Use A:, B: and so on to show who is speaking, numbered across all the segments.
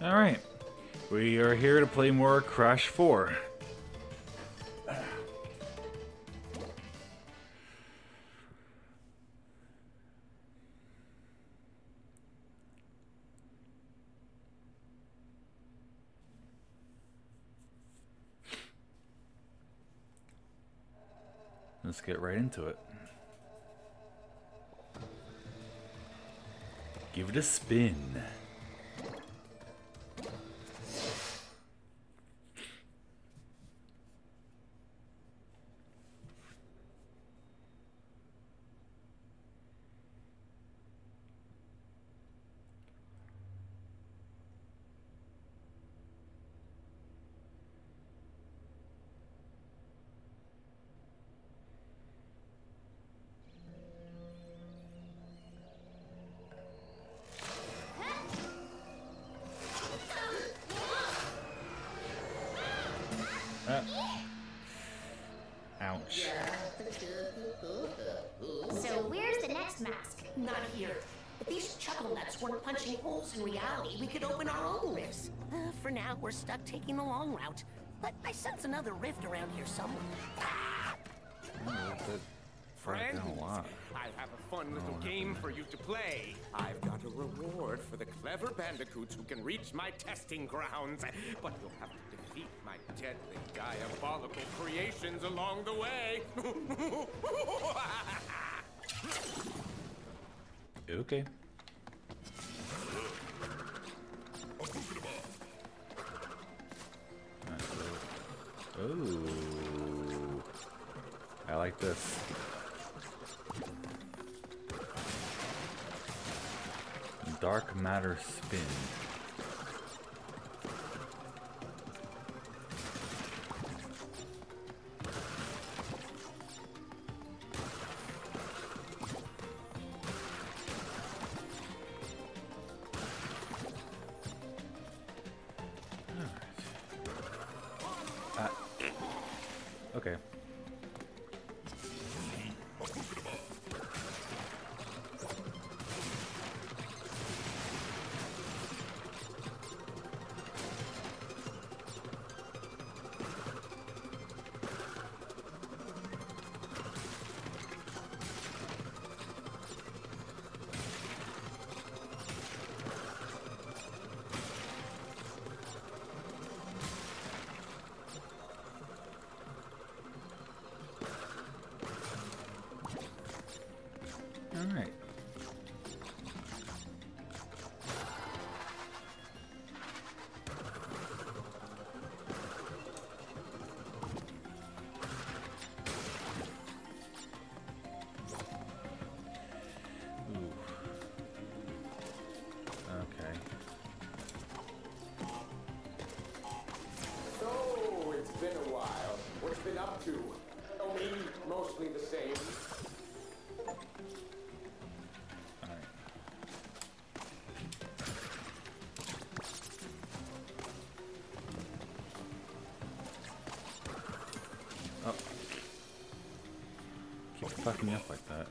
A: Alright. We are here to play more Crash 4. Let's get right into it. Give it a spin. Ouch.
B: So where's the next mask?
C: Not here. If these chuckle nuts weren't punching holes in reality, we could open our own rifts. For now, we're stuck taking the long route. But I sense another rift around here somewhere.
D: Friends,
A: a lot.
D: I have a fun little game for you to play. I've got a reward for the clever bandicoots who can reach my testing grounds. But you'll have to defeat my deadly, diabolical creations along the way.
A: Okay. Oh, I like this. Dark matter spin. Okay. All right. Ooh. Okay.
D: So, it's been a while. What's been up to? Oh, me, mostly the same.
A: Oh. Keep fucking me up like that.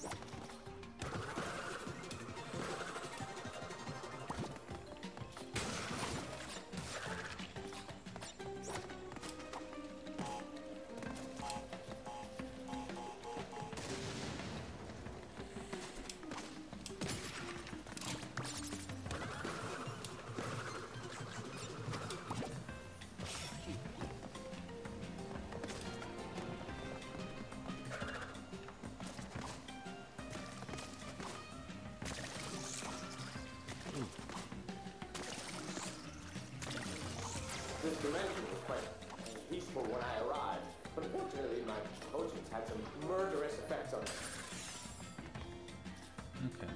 D: This dimension was quite peaceful when I arrived, but unfortunately my potions had some murderous effects on me.
A: Okay.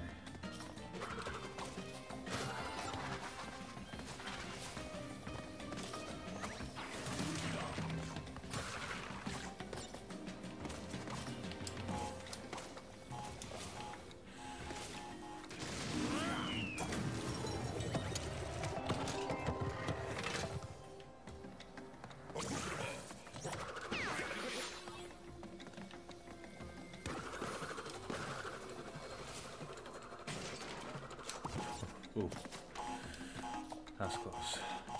A: That's close.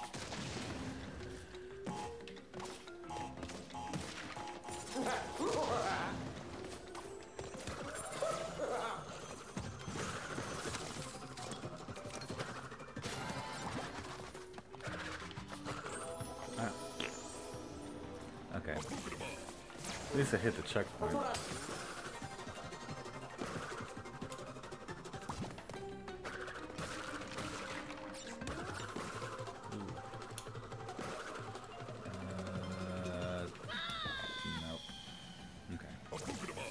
A: Okay. At least I hit the checkpoint. Nope. Okay.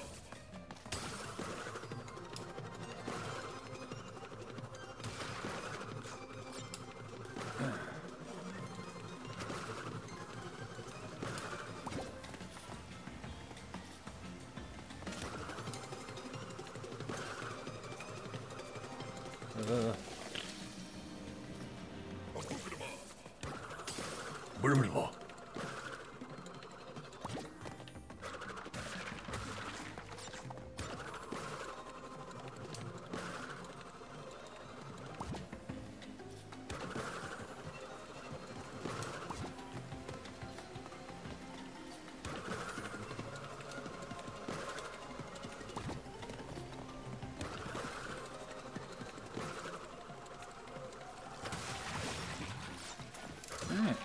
A: Alright.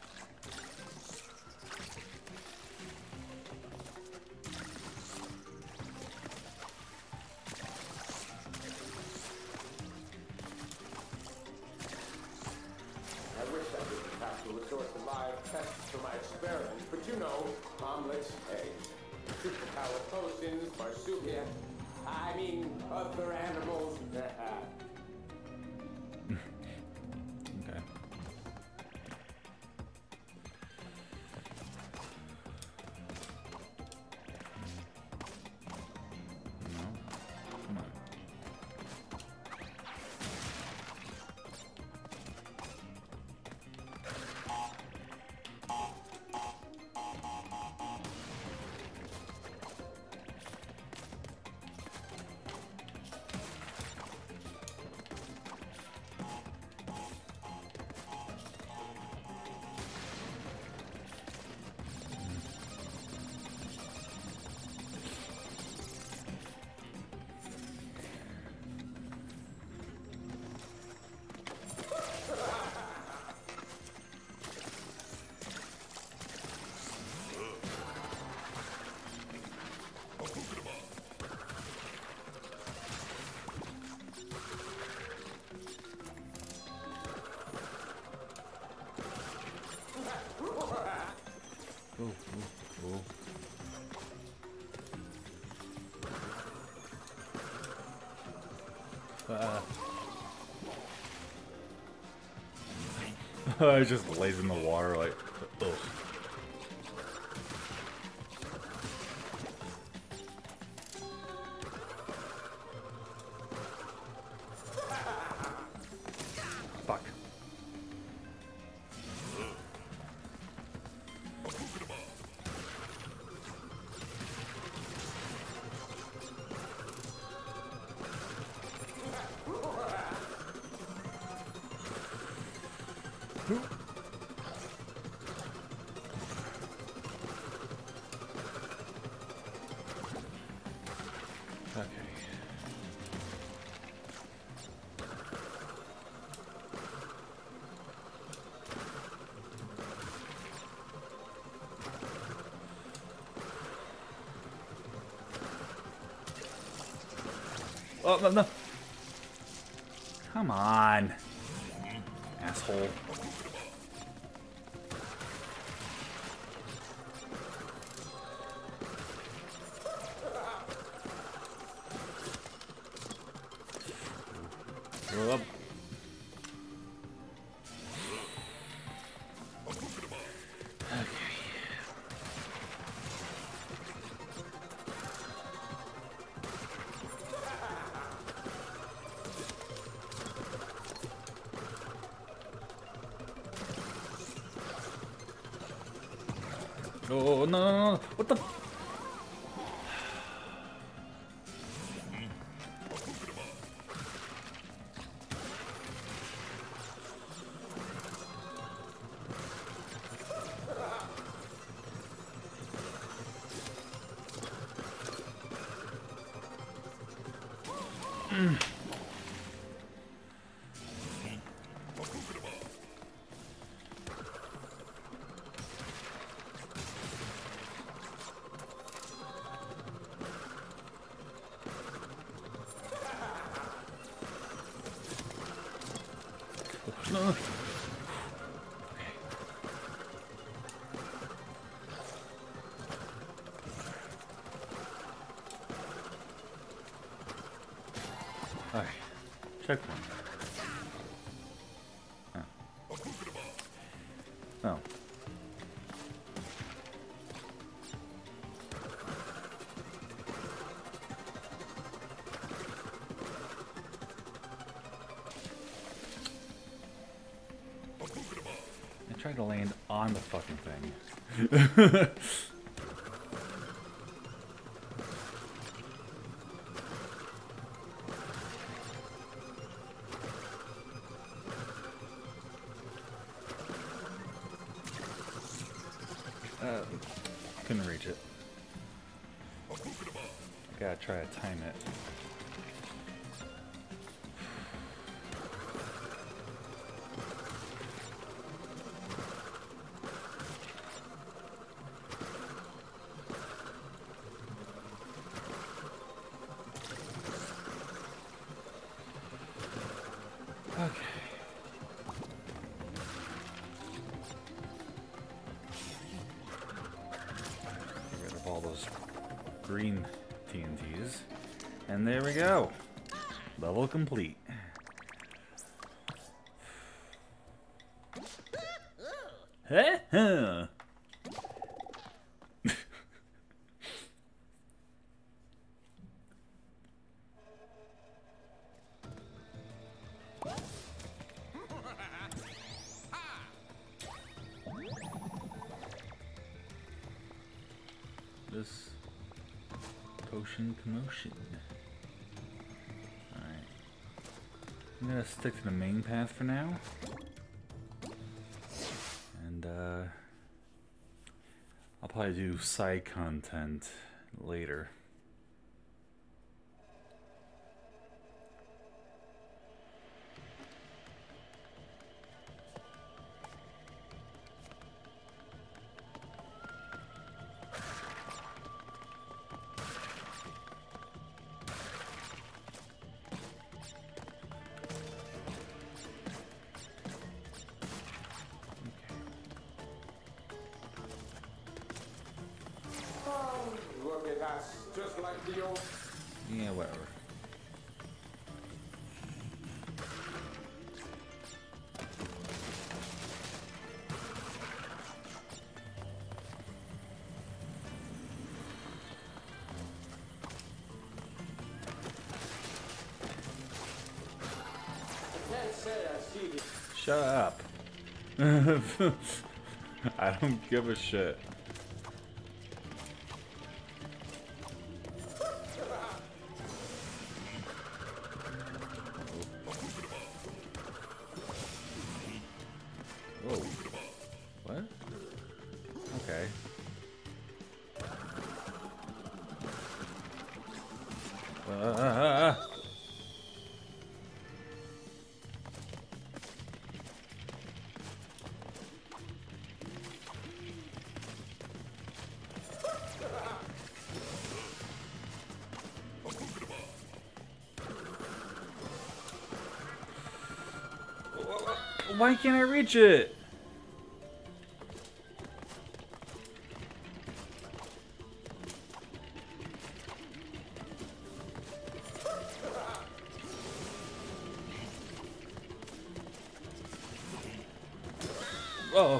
D: I wish I didn't have to resort to live tests for my experiments, but you know, omelets, eggs, superpower potions, marsupial, I mean, other animals.
A: Okay. No. Come on. Oh, oh, oh. I just lays in the water like, ugh. Fuck. Okay. Oh, no, no. Come on. Asshole. Go up. Oh, no, no, no. What the? Alright. Checkpoint. Oh. I tried to land on the fucking thing. Couldn't reach it. Gotta try to time it. Okay. Get rid of all those green TNTs. And there we go. Level complete. Huh? This potion commotion. Alright. I'm gonna stick to the main path for now. And I'll probably do side content later.
D: Look at us, just like the old...
A: Yeah, whatever.
D: I can't say I see the...
A: Shut up. I don't give a shit. Whoa. What? Okay. Why can't I reach it? Oh.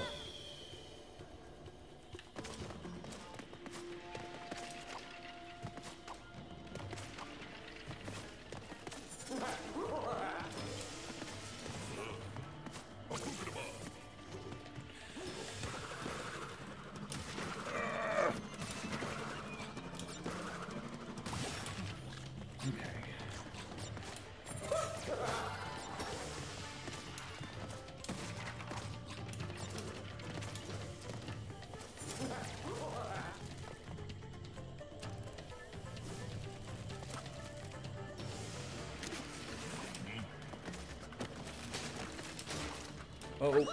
A: Oh.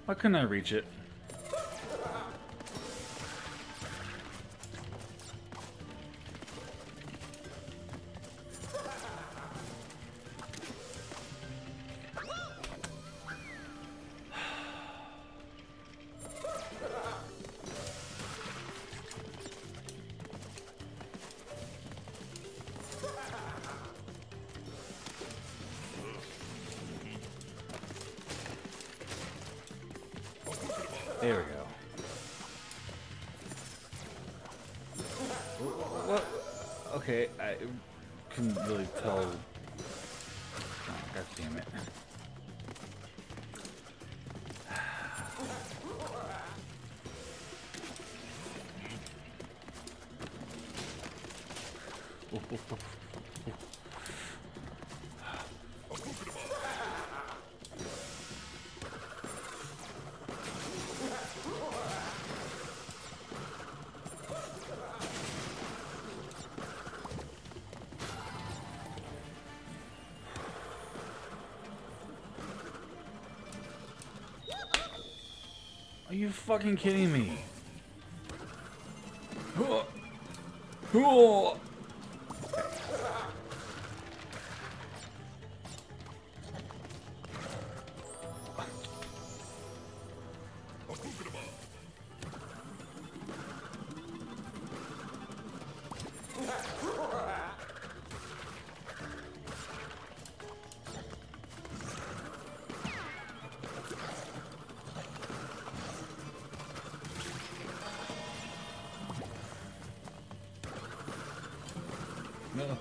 A: Why couldn't I reach it? There we go. What? Okay, I couldn't really tell. Oh, God damn it. Are you fucking kidding me? No.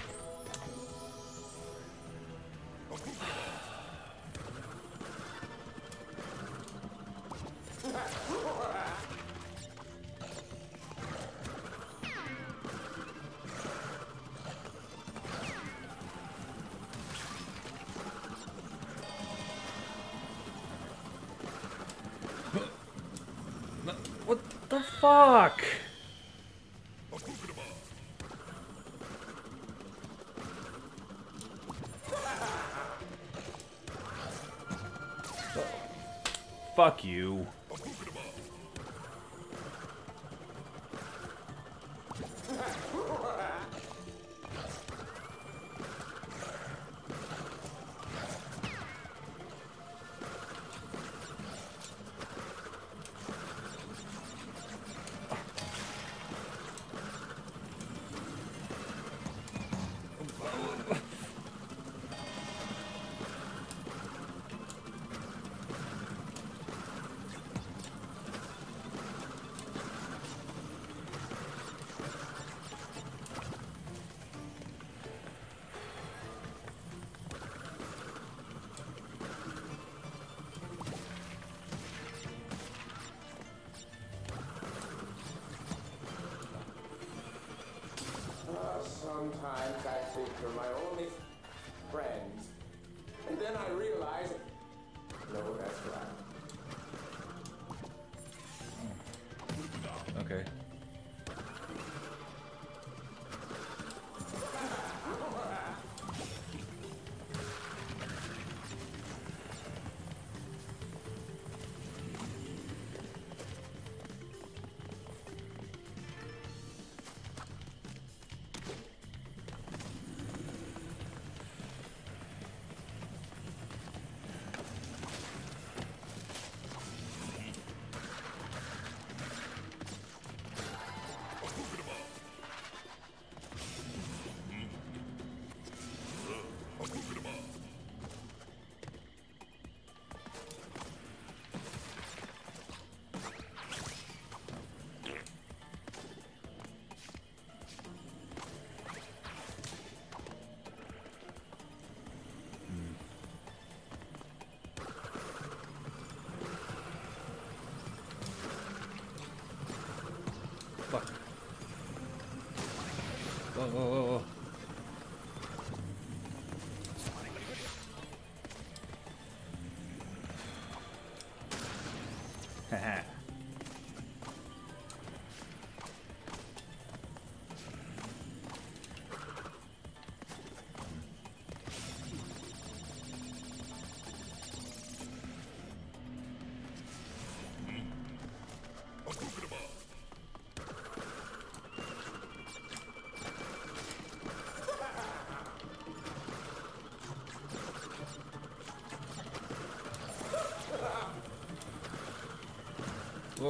A: What the fuck? Fuck you.
D: Sometimes I think you're my only friends. And then I realize, no, that's right.
A: Okay. Fuck. Whoa, whoa, whoa, whoa. Haha.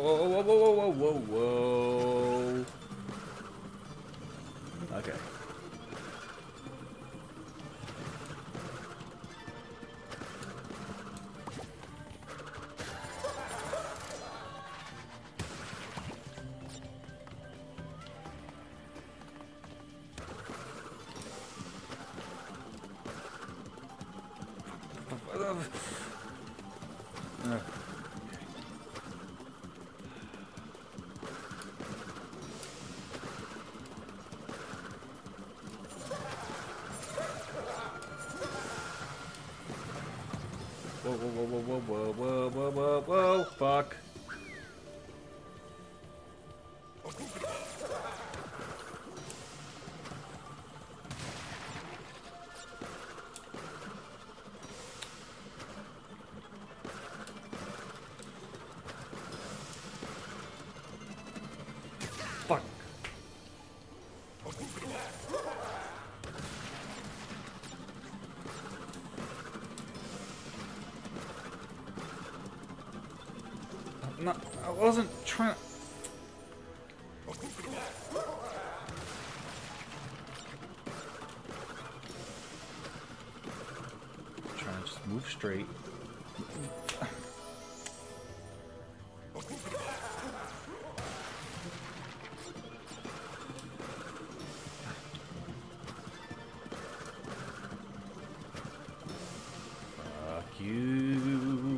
A: whoa, whoa, whoa, whoa, whoa, whoa. Okay. Whoa, whoa, whoa, whoa, whoa, whoa, whoa, whoa, whoa, fuck. Fuck. No, I wasn't trying to... Trying to just move straight. Fuck you.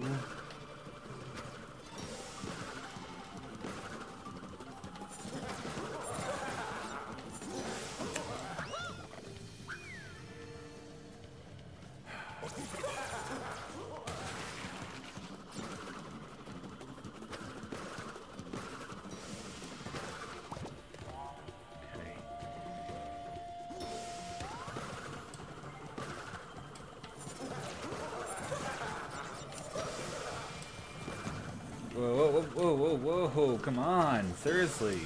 A: Whoa, whoa, whoa, whoa, whoa, come on, seriously.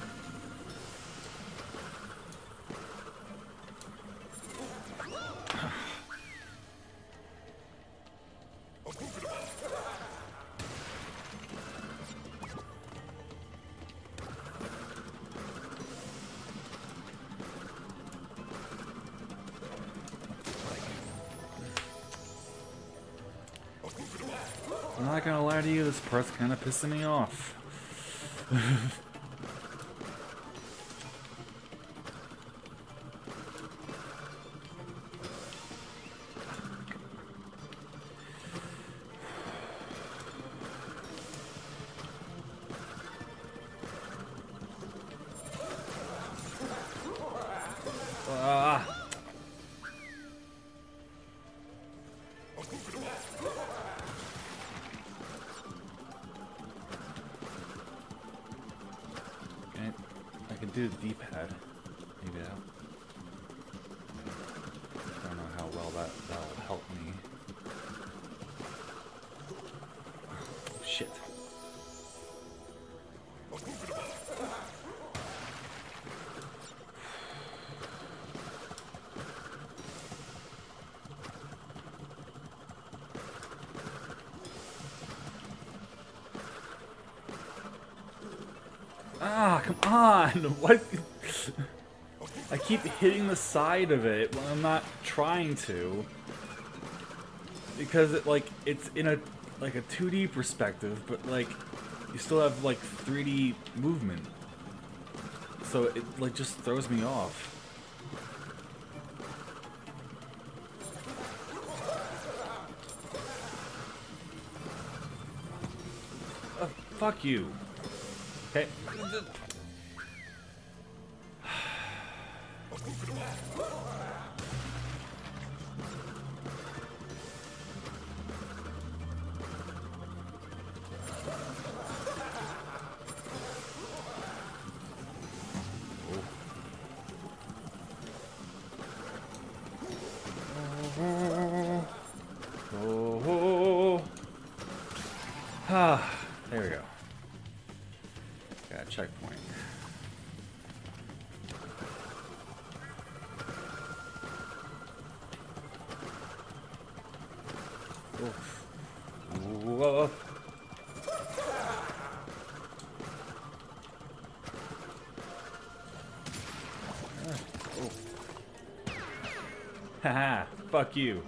A: I'm not gonna lie to you, this part's kind of pissing me off. I can do the D-pad. Maybe that. I don't know how well that'll help me. Oh, shit. Ah, come on! What? I keep hitting the side of it when I'm not trying to. Because it's in a 2D perspective, but you still have 3D movement. So it just throws me off. Fuck you. Okay. Ah, there we go. Got a checkpoint. Whoa. Haha, fuck you.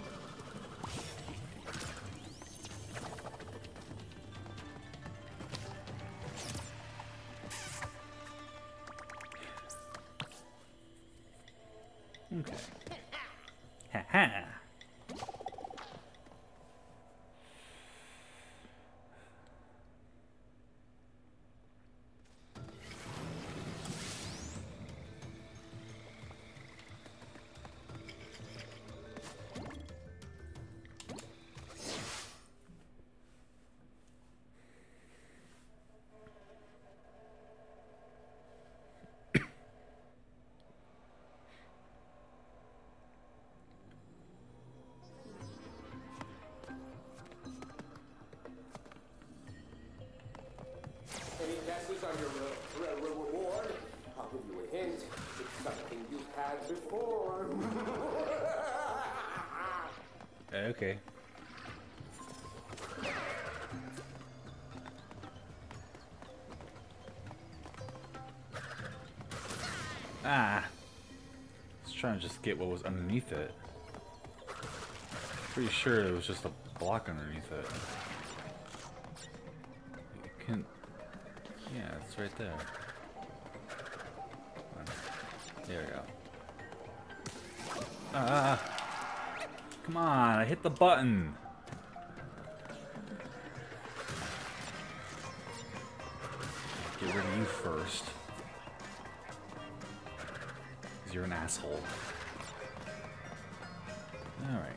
A: Okay. Haha.
D: Any guesses on your reward? I'll give you a hint. It's something you've had before.
A: Okay. Ah. I was trying to just get what was underneath it. Pretty sure it was just a block underneath it. You can... Yeah, it's right there. There we go. Ah! Come on, I hit the button! Get rid of you first. Because you're an asshole. Alright.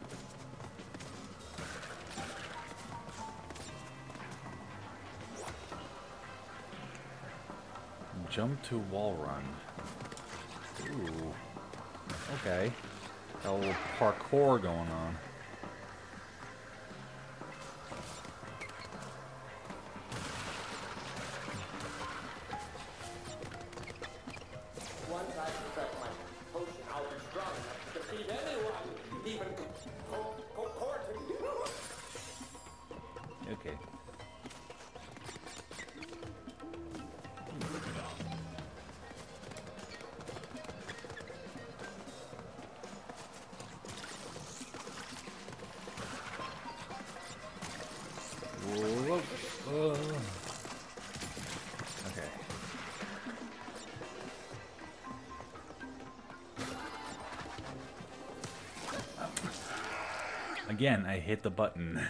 A: Jump to wall run. Ooh. Okay. Got a little parkour going on.
D: Once I perfect my potion, I'll be strong enough to defeat anyone, even Corton.
A: Okay. Whoa. Okay. Again, I hit the button.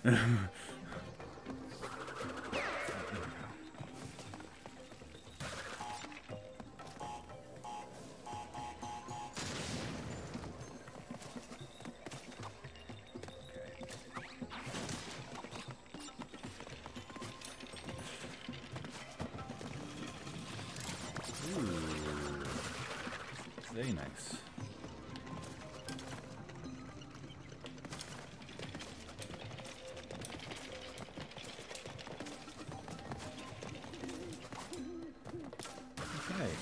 A: Very nice. Okay.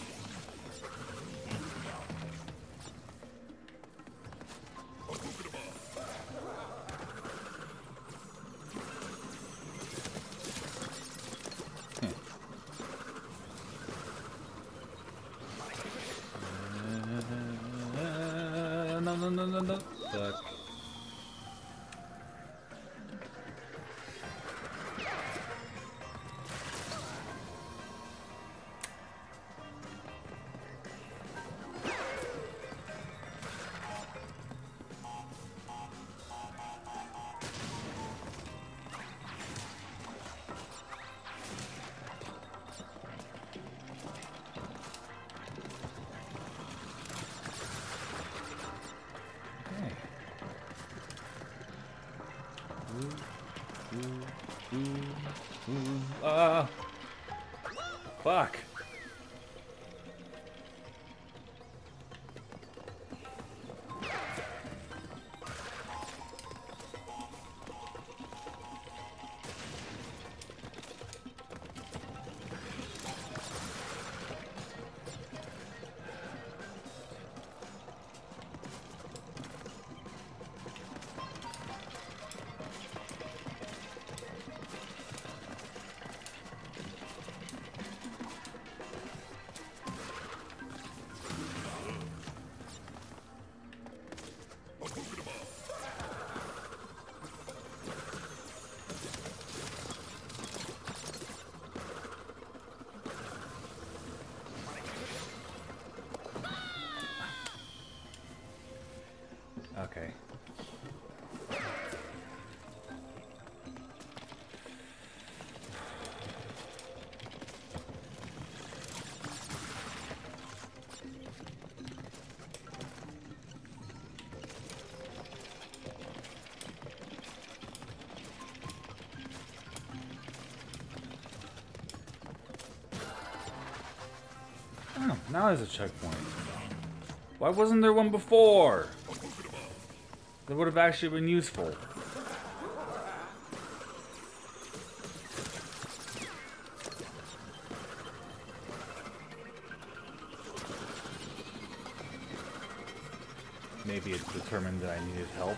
A: No. Fuck. Fuck. Oh, now there's a checkpoint. Why wasn't there one before? That would have actually been useful. Maybe it determined that I needed help.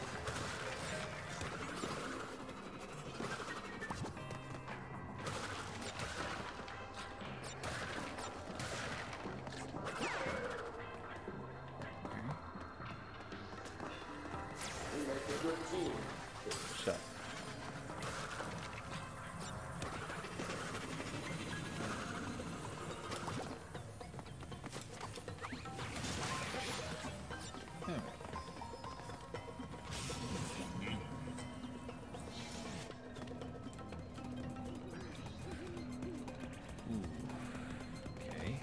A: Shut. Okay.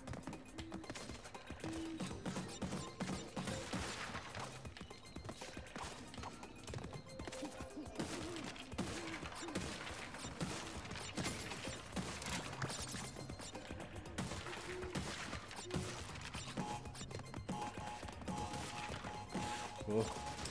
A: Cool.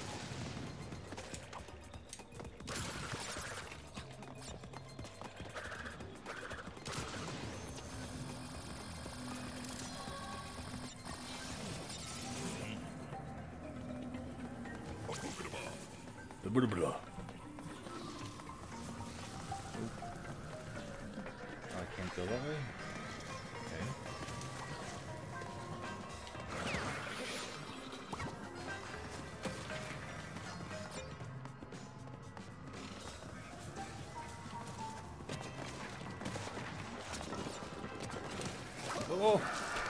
A: Blah, blah, blah. Oh, I can't go that way? Okay. Oh!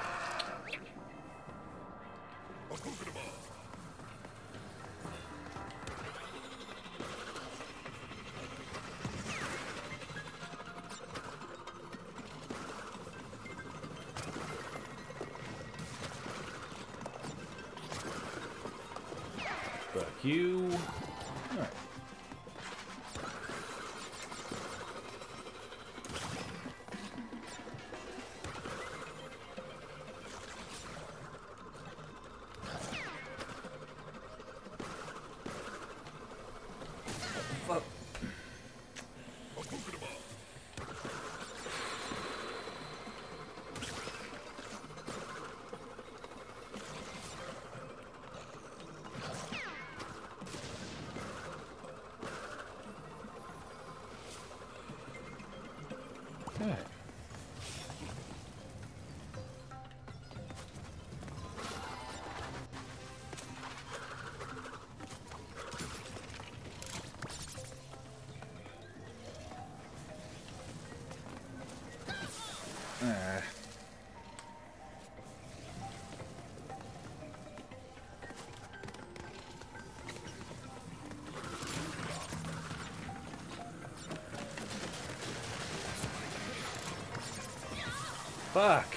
A: Fuck you. Alright. Fuck. Okay. Ah. Fuck.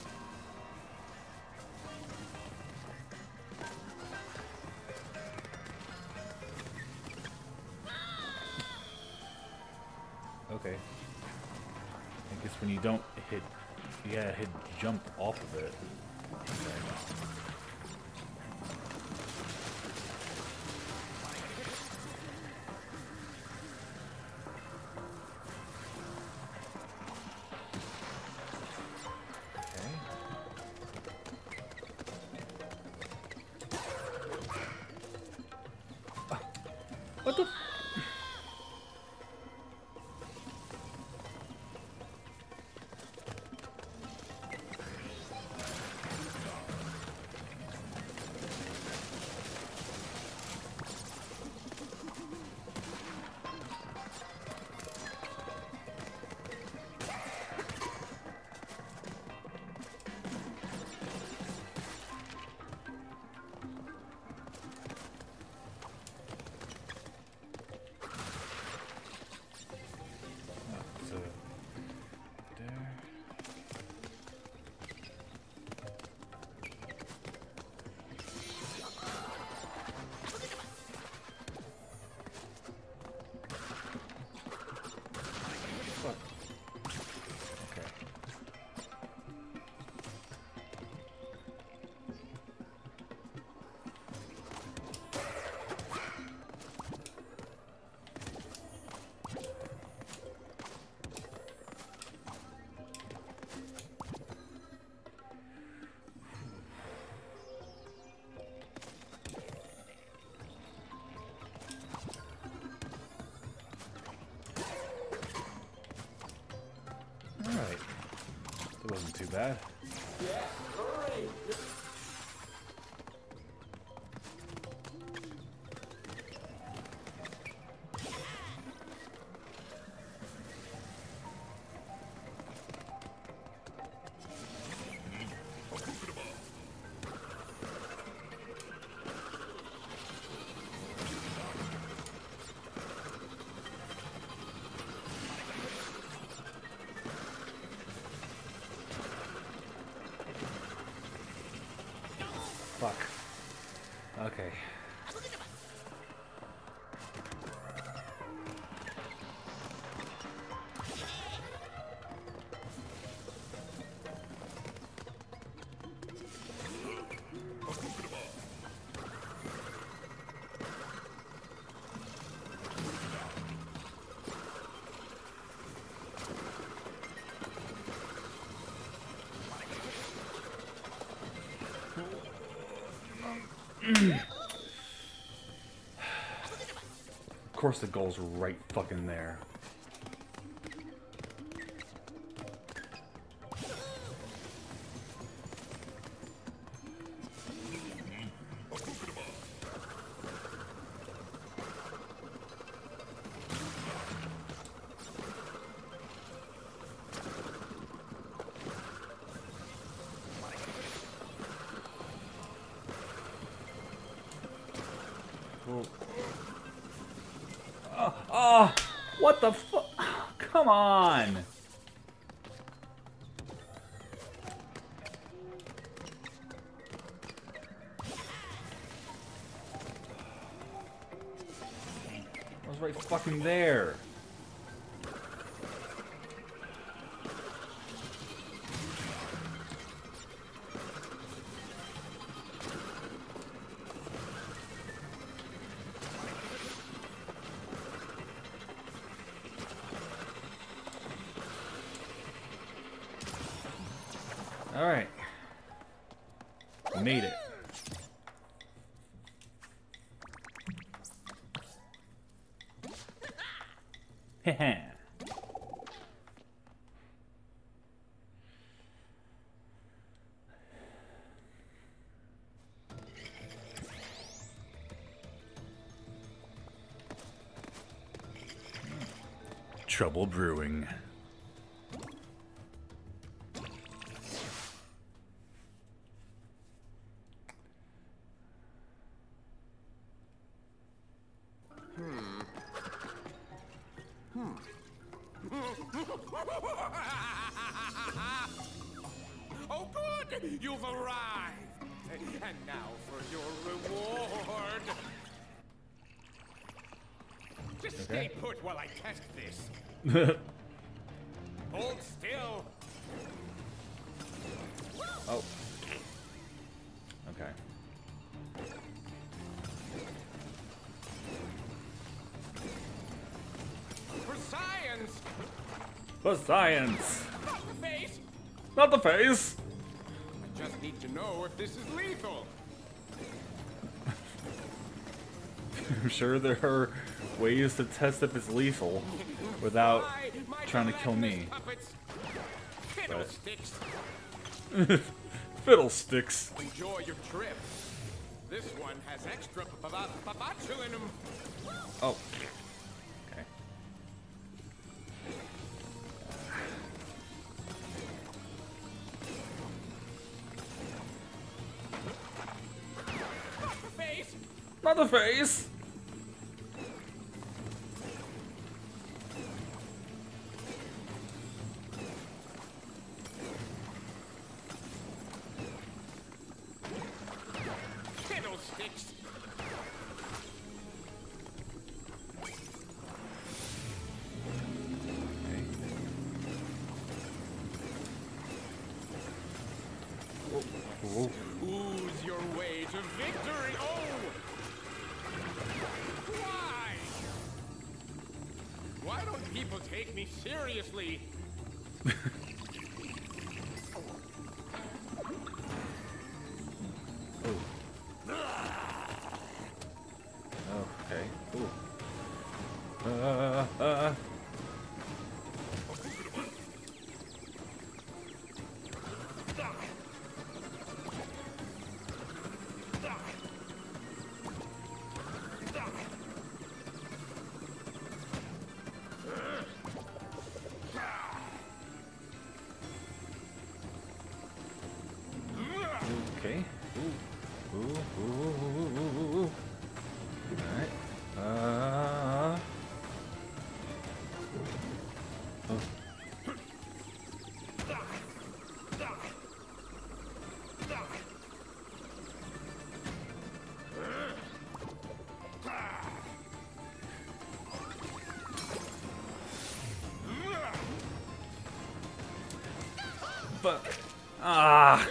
A: Okay. I guess when you don't hit, you gotta hit jump off of it. Okay. Ah, what the? It wasn't too bad. Fuck. Okay. Of course the goal's right fucking there. Oh, what the fuck? Come on! I was right fucking there. Alright. Made it. Heh. Trouble brewing.
D: Oh, good! You've arrived! And now for your reward! Just stay put while I test this. Hold still!
A: Oh. Okay.
D: For science!
A: For science!
D: Not the face!
A: Not the face!
D: I just need to know if this is lethal.
A: I'm sure there are ways to test if it's lethal without trying to kill me.
D: Fiddlesticks!
A: Fiddlesticks.
D: Enjoy your trip. This one has extra botulinum.
A: Oh. Okay.
D: Face!
A: Not the face!
D: Fiddlesticks!
A: Ooh.
D: Ooze your way to victory! Oh! Why? Why don't people take me seriously?
A: Okay. Ooh. fuck? Ah!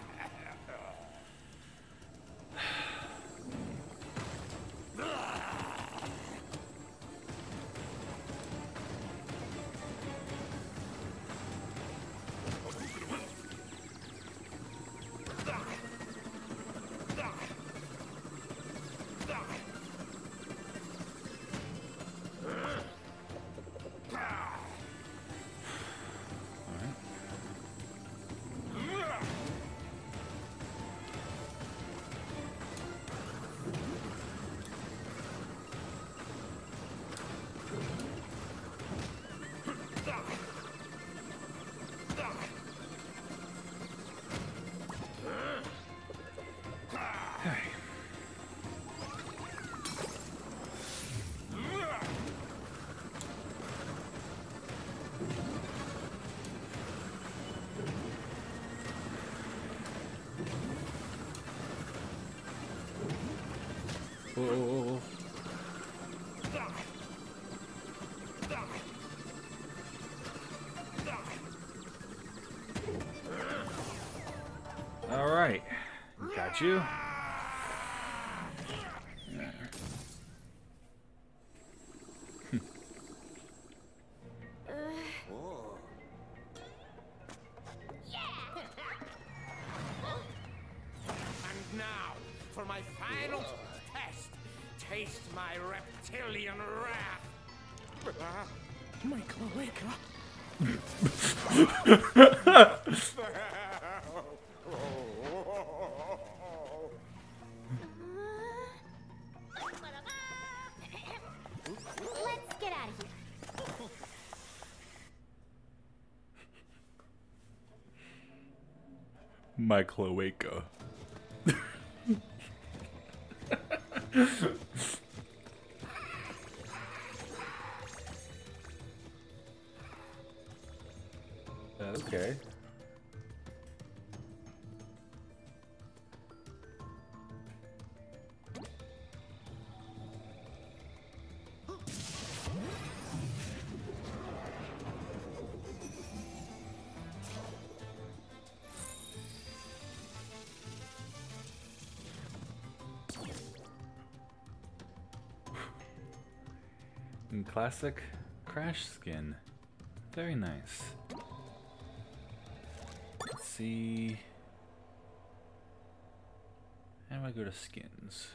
A: Whoa. All right, got you.
D: And now, for my final test, taste my reptilian wrath. My cloaca.
B: Let's get out of here.
A: My cloaca. Okay. Classic Crash skin. Very nice. Let's see. How do I go to skins?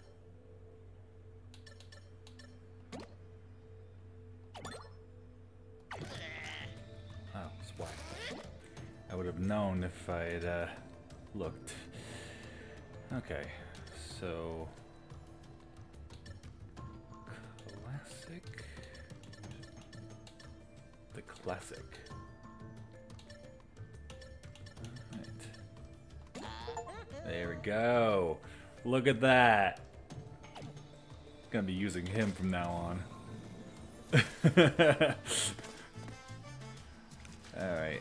A: Oh, it's white. I would have known if I had looked. Okay, so classic. The classic. Alright. There we go. Look at that. Gonna be using him from now on. Alright.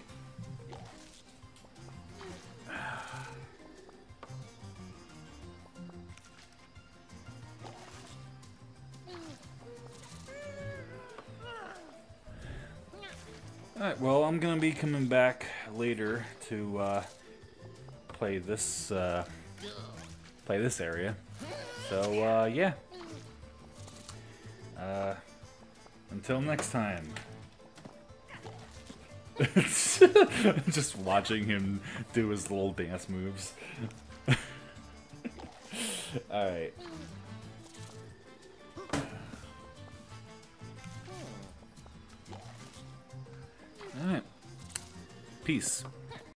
A: Alright, well, I'm gonna be coming back later to play this area. So yeah. Until next time. Just watching him do his little dance moves. Alright. Alright. Peace.